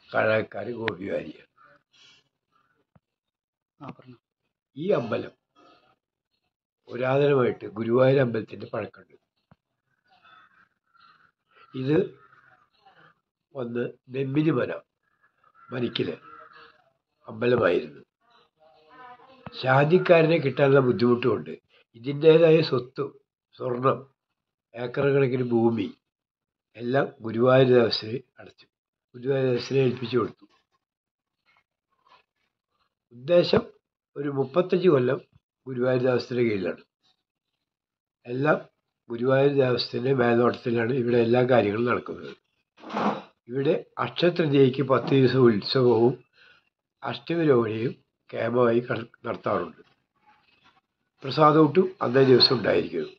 കഴകക്കാർ ഗോപിവാരിയാണ്. ഈ അമ്പലം പുരാതനമായിട്ട് ഗുരുവായൂർ അമ്പലത്തിൻ്റെ പഴക്കമുണ്ട്. ഇത് ഒന്ന് നെമ്മിനി മനക്കിലെ അമ്പലമായിരുന്നു. ഷാജിക്കാരനെ കിട്ടാനുള്ള ബുദ്ധിമുട്ടുമുണ്ട്. ഇതിൻ്റേതായ സ്വത്തും സ്വർണം, ഏക്കർ കണക്കിന് ഭൂമി എല്ലാം ഗുരുവായൂർ ദേവസ്ഥനെ ഗുരുവായൂർ ദേവസ്ഥനെ ഏൽപ്പിച്ചു കൊടുത്തു. ഉദ്ദേശം ഒരു 35 കൊല്ലം ഗുരുവായൂർ ദേവസ്ഥയുടെ കീഴിലാണ്. എല്ലാം ഗുരുവായൂർ ദേവസ്ഥൻ്റെ മേൽനോട്ടത്തിലാണ് ഇവിടെ എല്ലാ കാര്യങ്ങളും നടക്കുന്നത്. ഇവിടെ അക്ഷയതൃതീയയ്ക്ക് 10 ദിവസം ഉത്സവവും അഷ്ടമിരോഹിണിയും കേമമായി നടത്താറുണ്ട്. പ്രസാദൂട്ടും അന്നേ ദിവസം ഉണ്ടായിരിക്കുന്നു.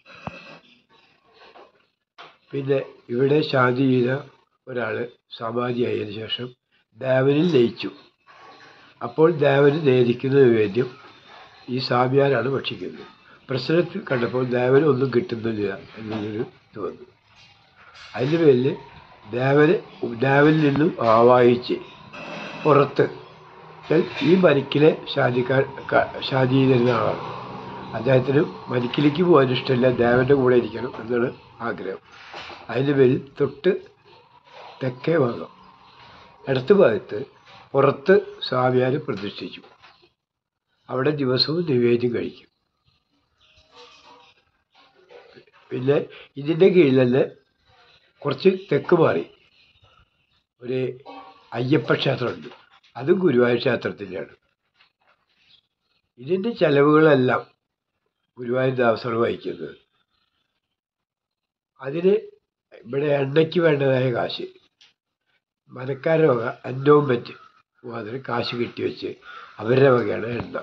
പിന്നെ ഇവിടെ ശാന്തി ചെയ്ത ഒരാൾ സമാധിയായതിനു ശേഷം ദേവനിൽ ലയിച്ചു. അപ്പോൾ ദേവന് നേദിക്കുന്ന നിവേദ്യം ഈ സ്വാമിയാരാണ് ഭക്ഷിക്കുന്നത്. പ്രശ്നത്തിൽ കണ്ടപ്പോൾ ദേവന് ഒന്നും കിട്ടുന്നില്ല എന്നൊരു ഇത് വന്നു. അതിൻ്റെ പേരിൽ ദേവനിൽ നിന്നും ആവാഹിച്ച് പുറത്ത് ഈ മനിക്കിലെ ഷാജി തരുന്ന ആളാണ്. അദ്ദേഹത്തിന് മനിക്കിലേക്ക് പോകാൻ ഇഷ്ടമില്ല, ദേവൻ്റെ കൂടെ ഇരിക്കണം എന്നാണ് ആഗ്രഹം. അതിൻ്റെ പേരിൽ തൊട്ട് തെക്കേ ഭാഗം ഇടത്ത് ഭാഗത്ത് പുറത്ത് സ്വാമിയാരെ പ്രതിഷ്ഠിച്ചു. അവിടെ ദിവസവും നിവേദ്യം കഴിക്കും. പിന്നെ ഇതിൻ്റെ കീഴിൽ തന്നെ കുറച്ച് തെക്ക് മാറി ഒരു അയ്യപ്പ ക്ഷേത്രമുണ്ട്. അതും ഗുരുവായൂർ ക്ഷേത്രത്തിൻ്റെയാണ്. ഇതിൻ്റെ ചെലവുകളെല്ലാം ഗുരുവായൂർ ദേവസ്വമാണ് വഹിക്കുന്നത്. അതിന് ഇവിടെ എണ്ണയ്ക്ക് വേണ്ടതായ കാശ് മനക്കാരുടെ വക എൻഡോമെൻറ്റ് അതിന് കാശ് കെട്ടിവെച്ച് അവരുടെ വകയാണ് എണ്ണ.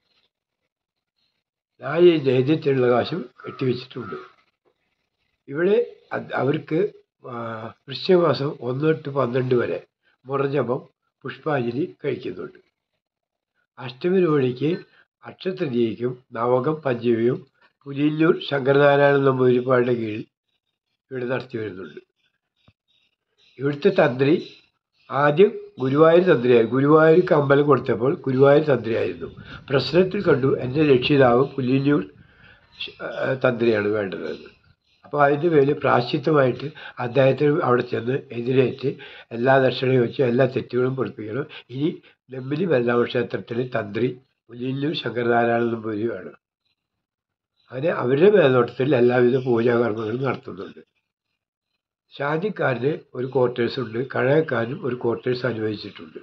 ഞാൻ ഈ നേദ്യത്തിനുള്ള കാശും കെട്ടിവെച്ചിട്ടുണ്ട്. ഇവിടെ അവർക്ക് വൃശ്ചികമാസം 1 തൊട്ട് 12 വരെ മുറജപം പുഷ്പാഞ്ജലി കഴിക്കുന്നുണ്ട്. അഷ്ടമി രോഹിണിക്ക് അക്ഷതൃതീയയ്ക്കും നവകം പഞ്ചമിയും പുലിയന്നൂർ ശങ്കരനാരായണ നമ്പൂതിരിപ്പാടിൻ്റെ കീഴിൽ ഇവിടെ നടത്തി വരുന്നുണ്ട്. ഇവിടുത്തെ തന്ത്രി ആദ്യം ഗുരുവായൂർ തന്ത്രിയായിരുന്നു. ഗുരുവായൂർക്ക് അമ്പലം കൊടുത്തപ്പോൾ ഗുരുവായൂർ തന്ത്രിയായിരുന്നു. പ്രശ്നത്തിൽ കണ്ടു എൻ്റെ രക്ഷിതാവ് പുലിയന്നൂർ തന്ത്രിയാണ് വേണ്ടതെന്ന്. അപ്പോൾ അതിൻ്റെ പേരിൽ പ്രാശ്ചിത്തമായിട്ട് അദ്ദേഹത്തിന് അവിടെ ചെന്ന് എതിരേറ്റ് എല്ലാ ദക്ഷിണയും വെച്ച് എല്ലാ തെറ്റുകളും പൊടിപ്പിക്കണം. ഇനി നെമ്മിലി ബലരാമ ക്ഷേത്രത്തിലെ തന്ത്രി പുലിയന്നൂർ ശങ്കരനാരായണ നമ്പൂതിരി വേണം. അങ്ങനെ അവരുടെ മേൽനോട്ടത്തിൽ എല്ലാവിധ പൂജാകർമ്മങ്ങളും നടത്തുന്നുണ്ട്. ഷാജിക്കാരന് ഒരു ക്വാർട്ടേഴ്സ് ഉണ്ട്, കഴകക്കാരനും ഒരു ക്വാർട്ടേഴ്സ് അനുവദിച്ചിട്ടുണ്ട്.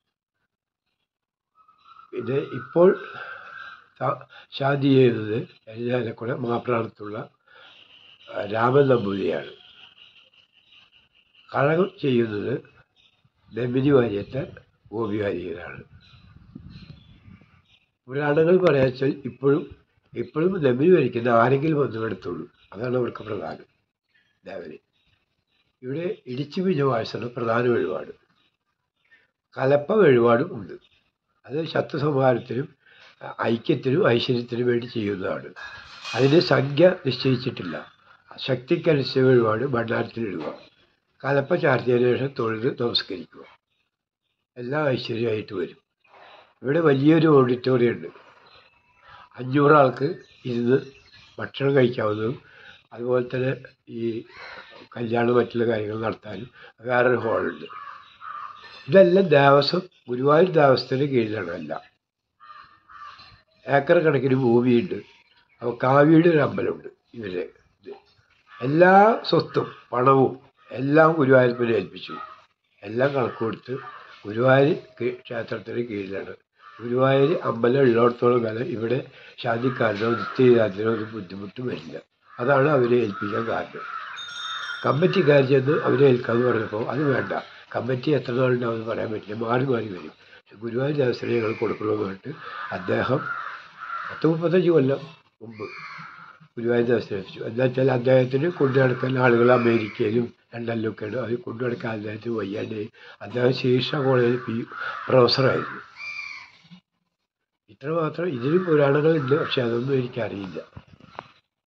പിന്നെ ഇപ്പോൾ ഷാജി ചെയ്യുന്നത് എഴുതാനക്കുട മാപ്രാണത്തുള്ള രാമൻ നമ്പൂതിരിയാണ്. കഴകം ചെയ്യുന്നത് നെമ്മിനി വാര്യത്തെ ഗോപിവാര്യരാണ്. പുരാണങ്ങൾ പറയാച്ചാൽ ഇപ്പോഴും നെമ്മിനി വരിക്കുന്ന ആരെങ്കിലും വന്നുമെടുത്തുള്ളൂ. അതാണ് അവർക്ക് പ്രധാനം. ദേവന് ഇവിടെ ഇടിച്ചു പിഞ്ഞ വാഴ്ചയാണ് പ്രധാന വഴിപാട്. കലപ്പ വഴിപാടും ഉണ്ട്. അത് ശത്രുസംഹാരത്തിനും ഐക്യത്തിനും ഐശ്വര്യത്തിനും വേണ്ടി ചെയ്യുന്നതാണ്. അതിന് സംഖ്യ നിശ്ചയിച്ചിട്ടില്ല. ശക്തിക്കനുസരിച്ച വഴിപാട് ഭണ്ഡാരത്തിലിടുക, കലപ്പ ചാർത്തിയതിനു ശേഷം തൊഴുത് നമസ്കരിക്കുക. എല്ലാം ഐശ്വര്യമായിട്ട് വരും. ഇവിടെ വലിയൊരു ഓഡിറ്റോറിയം ഉണ്ട്. 500 ആൾക്ക് ഇരുന്ന് ഭക്ഷണം കഴിക്കാവുന്നതും അതുപോലെ തന്നെ ഈ കല്യാണം മറ്റുള്ള കാര്യങ്ങൾ നടത്താനും വേറൊരു ഹോളുണ്ട്. ഇതെല്ലാം ദേവസ്വം ഗുരുവായൂർ ദേവസ്ഥയുടെ കീഴിലാണ്. എല്ലാം ഏക്കർ കണക്കിന് ഭൂമിയുണ്ട്. അപ്പോൾ കാവ്യയുടെ ഒരു അമ്പലമുണ്ട്. ഇവരെ എല്ലാ സ്വത്തും പണവും എല്ലാം ഗുരുവായൂരപ്പനെ ഏൽപ്പിച്ചു. എല്ലാം കണക്ക് കൊടുത്ത് ഗുരുവായൂർ ക്ഷേത്രത്തിന് കീഴിലാണ്. ഗുരുവായൂർ അമ്പലം ഉള്ളിടത്തോളം കാലം ഇവിടെ ശാന്തിക്കാരനോ നിത്യജാതിനോ ഒരു ബുദ്ധിമുട്ടും വരില്ല. അതാണ് അവരെ ഏൽപ്പിക്കാൻ കാരണം. കമ്മിറ്റിക്കാർ ചെന്ന് അവരെ ഏൽക്കാമെന്ന് പറഞ്ഞപ്പോൾ അത് വേണ്ട, കമ്മിറ്റി എത്ര നാളുണ്ടാവുമെന്ന് പറയാൻ പറ്റില്ല, മാറി മാറി വരും. ഗുരുവായൂർ ദേവസ്ഥനെ ഞങ്ങൾ കൊടുക്കണമെന്ന് പറഞ്ഞിട്ട് അദ്ദേഹം 35 കൊല്ലം മുമ്പ് ഗുരുവായൂർ ദേവസ്ഥനെ ഏൽപ്പിച്ചു. എന്താ വെച്ചാൽ അദ്ദേഹത്തിന് കൊണ്ടു നടക്കാൻ ആളുകൾ അമേരിക്കയിലും ലണ്ടനിലൊക്കെയാണ്. അത് കൊണ്ടു നടക്കാൻ അദ്ദേഹത്തിന് വയ്യാണ്ടായി. അദ്ദേഹം ശീർഷ കോളേജിൽ പ്രൊഫസറായിരുന്നു. ഇത്ര മാത്രം. ഇതിലും പുരാണങ്ങളുണ്ട്, പക്ഷെ അതൊന്നും എനിക്കറിയില്ല.